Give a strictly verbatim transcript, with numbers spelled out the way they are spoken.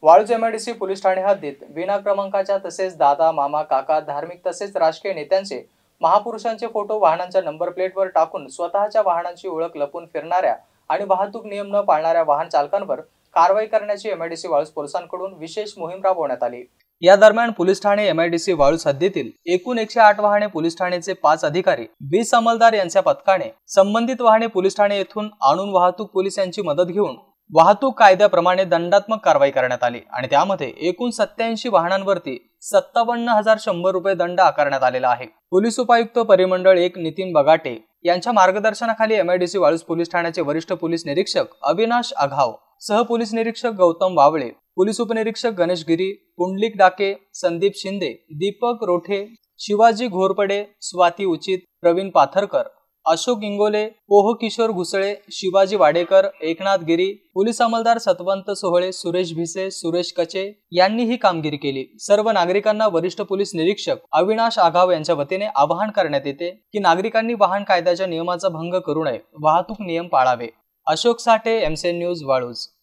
Waluj MIDC police Thane हद्दीत विना क्रमांकाच्या तसेच दादा, मामा, काका, धार्मिक तसेच राजकीय नेत्यांचे, महापुरुषांचे फोटो वाहनांच्या नंबर प्लेटवर टाकून स्वतःच्या वाहनांची ओळख लपून फिरणाऱ्या आणि वाहतूक नियम न पाळणाऱ्या वाहन चालकांवर कारवाई करण्याची एमआयडीसी वाळूज पोलिसांकडून विशेष मोहीम राबवण्यात आली। या दरम्यान पोलीस ठाणे एमआयडीसी वाळूज हद्दीतील एकूण एकशे आठ वाहने पोलीस ठाणेचे पाच अधिकारी, वीस अंमलदार यांच्या पथकाने संबंधित वाहने पोलीस ठाणे येथून आणून वाहतूक पोलीस यांची मदत घेऊन वाहतूक कायद्याप्रमाणे दंडात्मक कारवाई करण्यात आली आणि त्यामध्ये एकूण सत्याऐंशी वाहनांवरती सत्तावन्न हजार शंभर रुपये दंड आकारण्यात आलेला आहे। पोलीस उपायुक्त परिमंडळ एक नितीन बगाटे यांच्या मार्गदर्शनाखाली एमआयडीसी वाळूज पोलीस ठाण्याचे वरिष्ठ पोलीस निरीक्षक अविनाश आघाव, सह पोलीस निरीक्षक गौतम वावळे, पोलीस उपनिरीक्षक गणेश गिरी, पुंडलिक डाके, संदीप शिंदे, दीपक रोठे, शिवाजी घोरपडे, स्वाती उचित, प्रवीण पाथरकर, अशोक इंगोले, पोह किशोर घुसळे, शिवाजी वाडेकर, एकनाथ गिरी, पोलीस अंमलदार सतवंत सोहळे, सुरेश भिसे, सुरेश कचे यांनी ही कामगिरी केली। सर्व नागरिकांना वरिष्ठ पोलीस निरीक्षक अविनाश आघाव यांच्या वतीने आवाहन करण्यात येते की नागरिकांनी वाहन कायद्याच्या नियमाचा भंग करू नये, वाहतूक नियम पाळावे। Ashok Sathe, MCN news, Waluj.